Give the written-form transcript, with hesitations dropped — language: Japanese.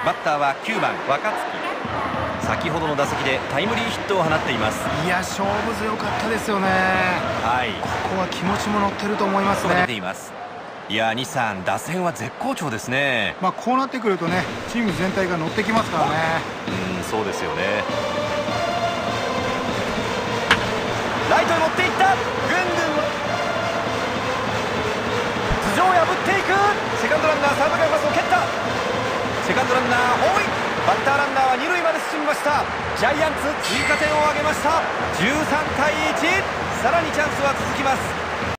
バッターは9番若月。先ほどの打席でタイムリーヒットを放っています。 いや、勝負強かったですよね。 はい、 ここは気持ちも乗ってると思いますね。 出ています。いや、西さん、打線は絶好調ですね。 こうなってくるとね、チーム全体が乗ってきますからね。 そうですよね。ライトに持っていった。ぐんぐん頭上を破っていく。セカンドランナーサードがパスを蹴った。セカンドランナーホーイ。バッターランナーは二塁まで進みました。ジャイアンツ追加点を挙げました。13対1。さらにチャンスは続きます。